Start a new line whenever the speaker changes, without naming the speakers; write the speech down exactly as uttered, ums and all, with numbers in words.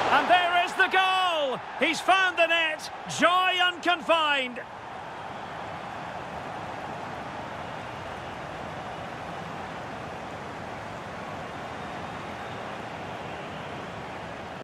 And there is the goal! He's found the net, joy unconfined.